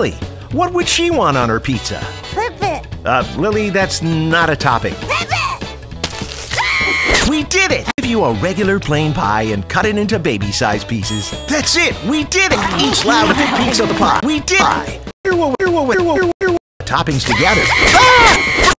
Lily, what would she want on her pizza? Pipit. Lily, that's not a topping. Pipit. We did it! Give you a regular plain pie and cut it into baby-sized pieces. That's it! We did it! Each loud a big piece of the pie. We did it! Toppings together. Ah!